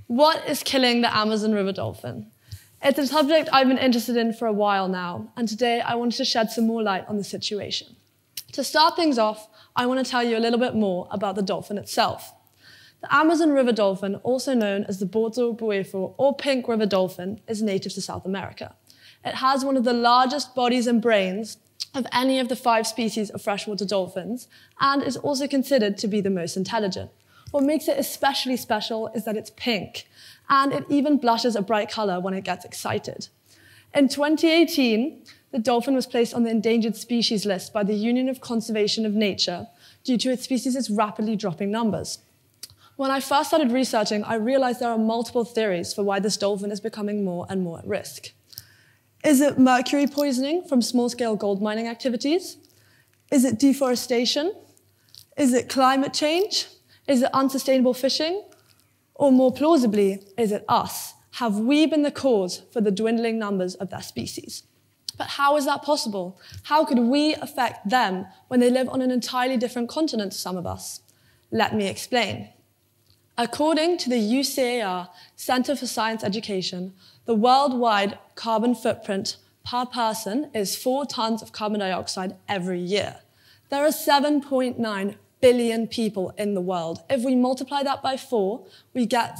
What is killing the Amazon River dolphin? It's a subject I've been interested in for a while now, and today I wanted to shed some more light on the situation. To start things off, I want to tell you a little bit more about the dolphin itself. The Amazon River dolphin, also known as the Boto buefo or pink river dolphin, is native to South America. It has one of the largest bodies and brains of any of the 5 species of freshwater dolphins, and is also considered to be the most intelligent. What makes it especially special is that it's pink, and it even blushes a bright color when it gets excited. In 2018, the dolphin was placed on the endangered species list by the Union of Conservation of Nature due to its species' rapidly dropping numbers. When I first started researching, I realized there are multiple theories for why this dolphin is becoming more and more at risk. Is it mercury poisoning from small-scale gold mining activities? Is it deforestation? Is it climate change? Is it unsustainable fishing? Or more plausibly, is it us? Have we been the cause for the dwindling numbers of their species? But how is that possible? How could we affect them when they live on an entirely different continent to some of us? Let me explain. According to the UCAR Center for Science Education, the worldwide carbon footprint per person is 4 tons of carbon dioxide every year. There are 7.9 billion people in the world. If we multiply that by 4, we get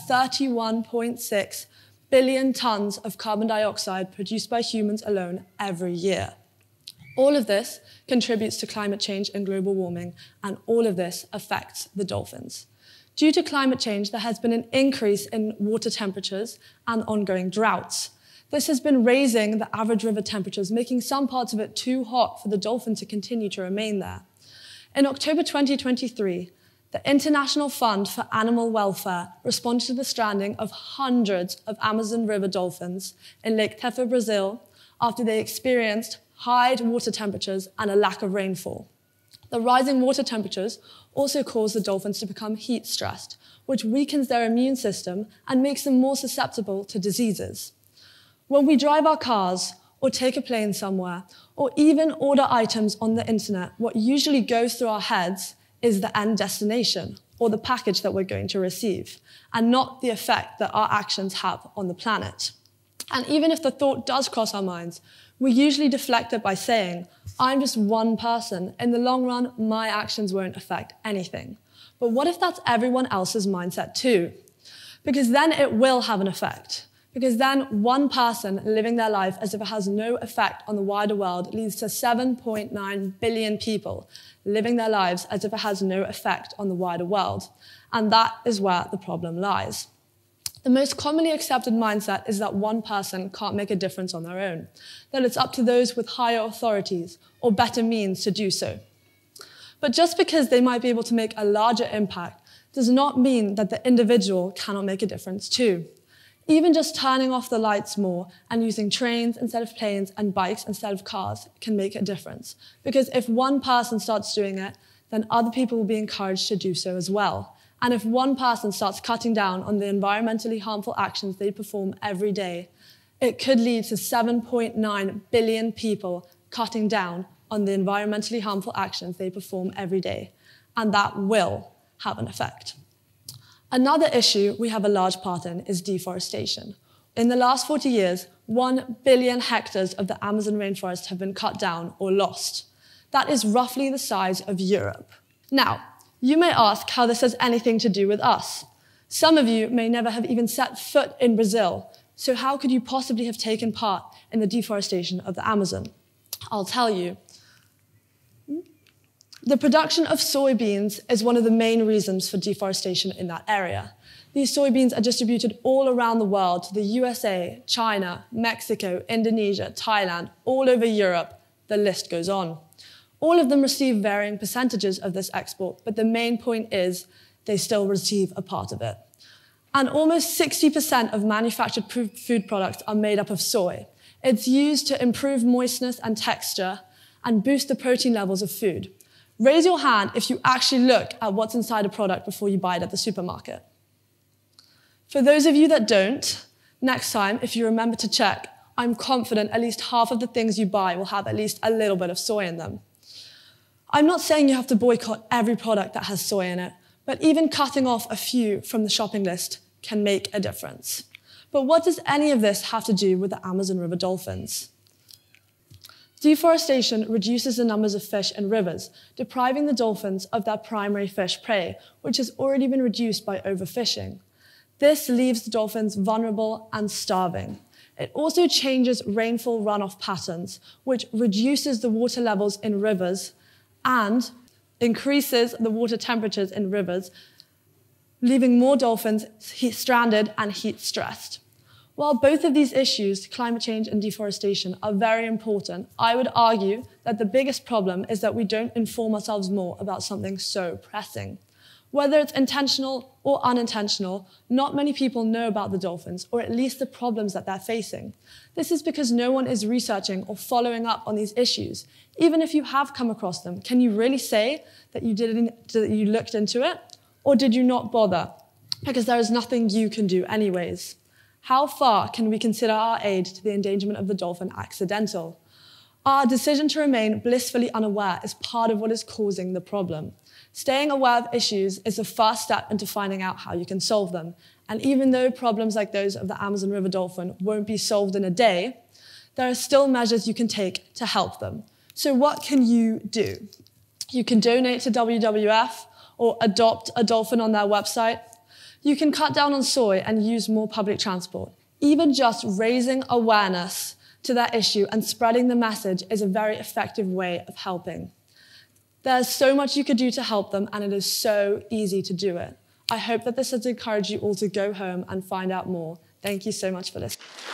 31.6 billion tons of carbon dioxide produced by humans alone every year. All of this contributes to climate change and global warming, and all of this affects the dolphins. Due to climate change, there has been an increase in water temperatures and ongoing droughts. This has been raising the average river temperatures, making some parts of it too hot for the dolphin to continue to remain there. In October 2023, the International Fund for Animal Welfare responded to the stranding of hundreds of Amazon River dolphins in Lake Tefa, Brazil, after they experienced high water temperatures and a lack of rainfall. The rising water temperatures also cause the dolphins to become heat stressed, which weakens their immune system and makes them more susceptible to diseases. When we drive our cars, or take a plane somewhere, or even order items on the internet, what usually goes through our heads is the end destination, or the package that we're going to receive, and not the effect that our actions have on the planet. And even if the thought does cross our minds, we usually deflect it by saying, I'm just one person. In the long run, my actions won't affect anything. But what if that's everyone else's mindset too? Because then it will have an effect. Because then one person living their life as if it has no effect on the wider world leads to 7.9 billion people living their lives as if it has no effect on the wider world. And that is where the problem lies. The most commonly accepted mindset is that one person can't make a difference on their own, that it's up to those with higher authorities or better means to do so. But just because they might be able to make a larger impact does not mean that the individual cannot make a difference too. Even just turning off the lights more and using trains instead of planes and bikes instead of cars can make a difference. Because if one person starts doing it, then other people will be encouraged to do so as well. And if one person starts cutting down on the environmentally harmful actions they perform every day, it could lead to 7.9 billion people cutting down on the environmentally harmful actions they perform every day. And that will have an effect. Another issue we have a large part in is deforestation. In the last 40 years, 1 billion hectares of the Amazon rainforest have been cut down or lost. That is roughly the size of Europe. Now, you may ask how this has anything to do with us. Some of you may never have even set foot in Brazil, so how could you possibly have taken part in the deforestation of the Amazon? I'll tell you. The production of soybeans is one of the main reasons for deforestation in that area. These soybeans are distributed all around the world to the USA, China, Mexico, Indonesia, Thailand, all over Europe. The list goes on. All of them receive varying percentages of this export, but the main point is they still receive a part of it. And almost 60% of manufactured food products are made up of soy. It's used to improve moistness and texture and boost the protein levels of food. Raise your hand if you actually look at what's inside a product before you buy it at the supermarket. For those of you that don't, next time, if you remember to check, I'm confident at least half of the things you buy will have at least a little bit of soy in them. I'm not saying you have to boycott every product that has soy in it, but even cutting off a few from the shopping list can make a difference. But what does any of this have to do with the Amazon River dolphins? Deforestation reduces the numbers of fish in rivers, depriving the dolphins of their primary fish prey, which has already been reduced by overfishing. This leaves the dolphins vulnerable and starving. It also changes rainfall runoff patterns, which reduces the water levels in rivers and increases the water temperatures in rivers, leaving more dolphins stranded and heat-stressed. While both of these issues, climate change and deforestation, are very important, I would argue that the biggest problem is that we don't inform ourselves more about something so pressing. Whether it's intentional or unintentional, not many people know about the dolphins, or at least the problems that they're facing. This is because no one is researching or following up on these issues. Even if you have come across them, can you really say that you looked into it? Or did you not bother? Because there is nothing you can do anyways. How far can we consider our aid to the endangerment of the dolphin accidental? Our decision to remain blissfully unaware is part of what is causing the problem. Staying aware of issues is the first step into finding out how you can solve them. And even though problems like those of the Amazon River dolphin won't be solved in a day, there are still measures you can take to help them. So what can you do? You can donate to WWF or adopt a dolphin on their website. You can cut down on soy and use more public transport. Even just raising awareness to that issue and spreading the message is a very effective way of helping. There's so much you could do to help them, and it is so easy to do it. I hope that this has encouraged you all to go home and find out more. Thank you so much for listening.